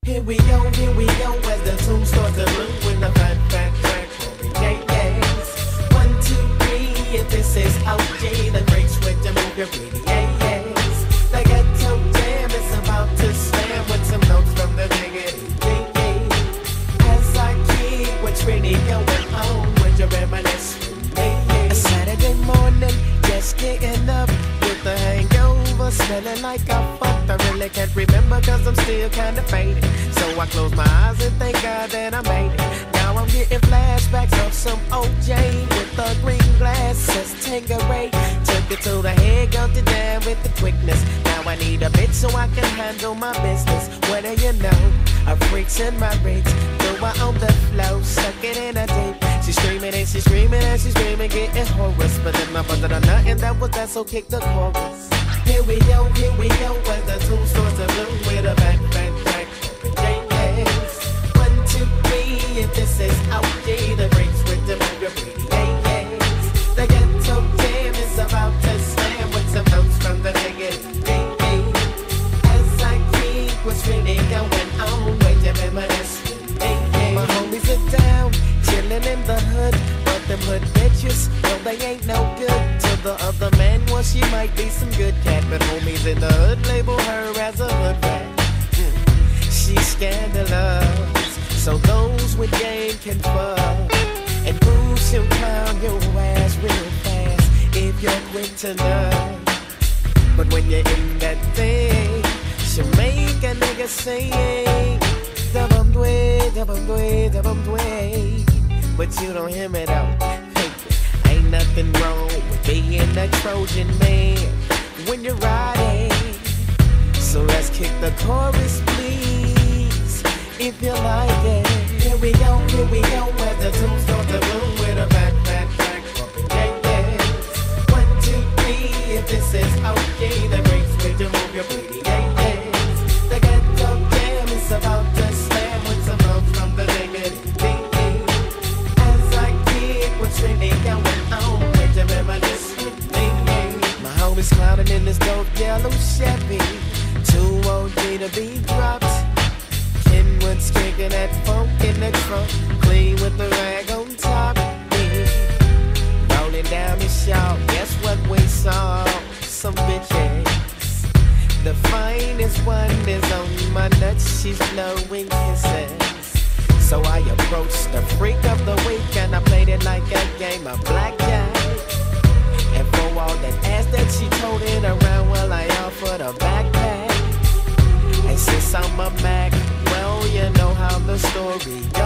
Here we go, as the tune starts to loop with the fat track for me. Yes. 1, 2, 3, if this is OG, the great switch to move your pretty. Yes. The ghetto jam is about to slam with some notes from the diggity. As I keep what's really going on with your reminiscence. A Saturday morning, just getting up with the hangover, smelling like I fucked. I really can't remember cause I'm still kinda faded. So I close my eyes and thank God that I made it. Now I'm getting flashbacks of some OJ with the green glasses, Tangeray. Took it to the head, got it down with the quickness. Now I need a bitch so I can handle my business. What do you know? A freak's in my rings. Throw her on the floor, suck it in a deep. She's screaming and she's screaming and she's screaming, getting hoarse. But then I busted on nothing that was that, so kick the chorus. Here we go, as the tune starts to bloom with a back track. Yes. 1, 2, 3, if this is OG, the great switch to move your pretty. Yes. The ghetto jam is about to slam with some notes from the negative. As I keep what's really going on, wait a minute. My homies are down, chillin' in the hood, but them hood bitches, well they ain't no good. To the other man, well she might be some good cat, but homies in the hood label her as a hood rat. She's scandalous, so those with game can fuck. And ooh, she'll clown your ass real fast if you're quick to learn. But when you're in that thing, she'll make a nigga sing. But you don't hear me though. Ain't nothing wrong with being a Trojan man when you're riding. So let's kick the chorus, please, if you like it. Here we go, as the tune starts to bloom with a back track. Yes. 1, 2, 3, if this is OG, the great switch to move your pretty. Yes. The ghetto jam is about to slam with some notes from the negative. As I keep what's really going on, wait a reminisce with me. My homies clouding in this dope yellow Chevy. Too OG to be dropped. Kenwood's kicking that funk in the trunk, clean with the rag on top. Yeah. Rolling down the shop, guess what we saw? Some bitches. The finest one is on my nuts, she's blowing kisses. So I approached the freak of the week and I played it like a game of blackjack. And for all that ass that she toting around, well I offered a backpack. And since I'm a Mac, well, you know how the story goes.